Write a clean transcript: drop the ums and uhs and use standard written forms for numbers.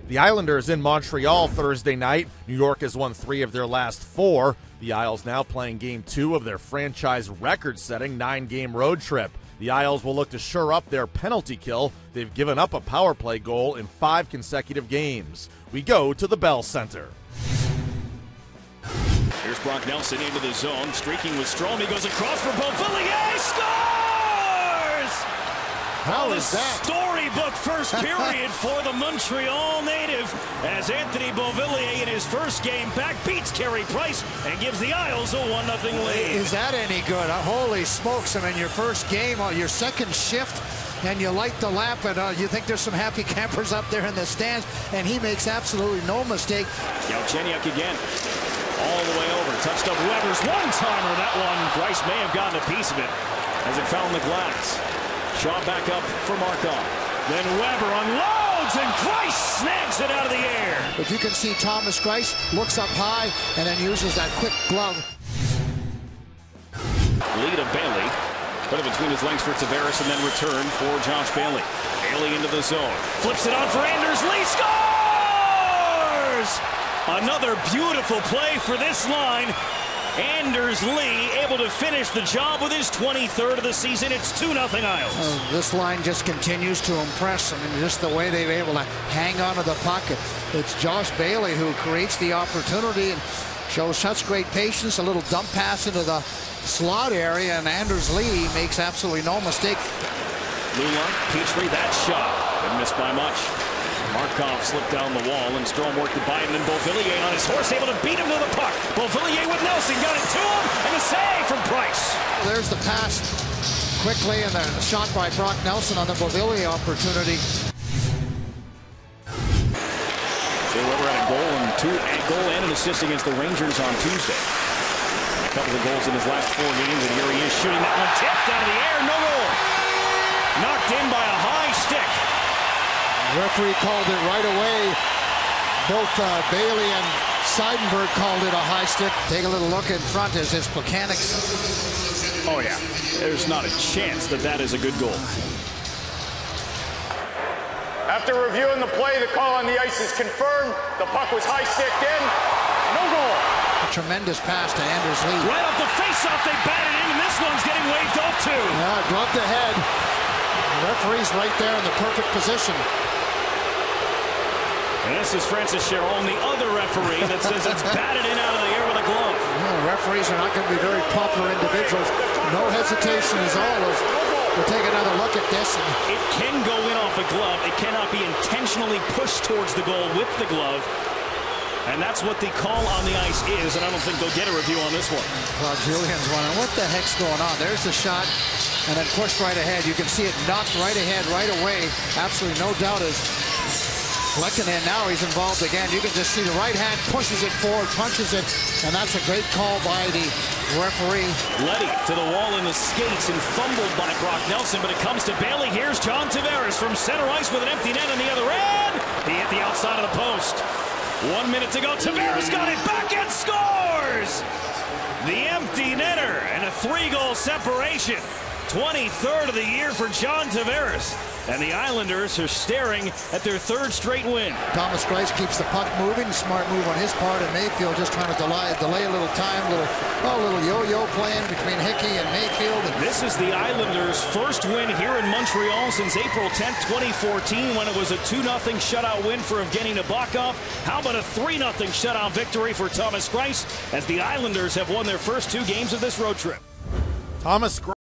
The Islanders in Montreal Thursday night. New York has won 3 of their last 4. The Isles now playing Game 2 of their franchise record-setting 9-game road trip. The Isles will look to shore up their penalty kill. They've given up a power play goal in 5 consecutive games. We go to the Bell Center. Here's Brock Nelson into the zone, streaking with Strome. He goes across for Beauvillier, scores! How is that? Storybook first period for the Montreal native as Anthony Beauvillier in his first game back beats Carey Price and gives the Isles a 1-0 lead. Is that any good? Holy smokes, I mean, your first game, your second shift, and you light the lamp, and you think there's some happy campers up there in the stands, and he makes absolutely no mistake. Galchenyuk again. All the way over. Touched up Weber's one-timer. That one, Price may have gotten a piece of it as it found the glass. Shaw back up for Markov. Then Weber unloads, and Price snags it out of the air. But you can see Thomas Greiss looks up high and then uses that quick glove. Lead of Bailey. Put it between his legs for Tavares and then return for Josh Bailey. Bailey into the zone. Flips it on for Anders Lee. Scores! Another beautiful play for this line. Anders Lee able to finish the job with his 23rd of the season. It's 2-0 Isles. This line just continues to impress. I mean, just the way they're able to hang on to the puck. It's Josh Bailey who creates the opportunity and shows such great patience. A little dump pass into the slot area, and Anders Lee makes absolutely no mistake. Lula, Petrie, that shot. Didn't miss by much. Markov slipped down the wall, and Strome worked to Biden, and Beauvillier on his horse, able to beat him to the puck. Beauvillier with Nelson, got it to him, and a save from Price. There's the pass quickly, and the shot by Brock Nelson on the Beauvillier opportunity. Jay Weber had a goal and an assist against the Rangers on Tuesday. A couple of goals in his last 4 games, and here he is shooting that one tipped out of the air, no goal. Knocked in by a high stick. The referee called it right away. Both Bailey and Seidenberg called it a high stick. Take a little look in front as his mechanics. Oh, yeah. There's not a chance that that is a good goal. After reviewing the play, the call on the ice is confirmed. The puck was high-sticked in. No goal. A tremendous pass to Anders Lee. Right off the face-off, they batted in, and this one's getting waved off, too. Yeah, gloved ahead. The referee's right there in the perfect position. And this is Francis Cheron, the other referee, that says it's batted in out of the air with a glove. Yeah, referees are not going to be very popular individuals. No hesitation as always. We'll take another look at this. It can go in off a glove. It cannot be intentionally pushed towards the goal with the glove. And that's what the call on the ice is, and I don't think they'll get a review on this one. Claude Julien's wondering, what the heck's going on? There's the shot, and then pushed right ahead. You can see it knocked right ahead, right away. Absolutely no doubt as Lehkonen, now he's involved again. You can just see the right hand pushes it forward, punches it, and that's a great call by the referee. Leddy to the wall in the skates and fumbled by Brock Nelson, but it comes to Bailey. Here's John Tavares from center ice with an empty net on the other end. He hit the outside of the post. 1 minute to go. Tavares got it back and scores! The empty netter and a 3-goal separation. 23rd of the year for John Tavares. And the Islanders are staring at their 3rd straight win. Thomas Greiss keeps the puck moving. Smart move on his part, and Mayfield just trying to delay a little time. A little yo-yo playing between Hickey and Mayfield. This is the Islanders' first win here in Montreal since April 10th, 2014, when it was a 2-0 shutout win for Evgeny Nabokov. How about a 3-0 shutout victory for Thomas Greiss as the Islanders have won their first 2 games of this road trip? Thomas